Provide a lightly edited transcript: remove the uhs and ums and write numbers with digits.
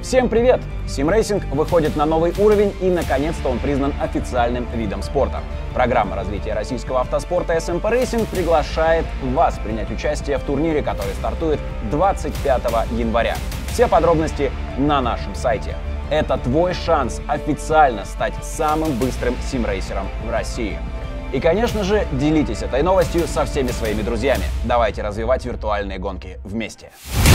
Всем привет! Симрейсинг выходит на новый уровень, и наконец-то он признан официальным видом спорта. Программа развития российского автоспорта SMP Racing приглашает вас принять участие в турнире, который стартует 25 января. Все подробности на нашем сайте. Это твой шанс официально стать самым быстрым симрейсером в России. И, конечно же, делитесь этой новостью со всеми своими друзьями. Давайте развивать виртуальные гонки вместе.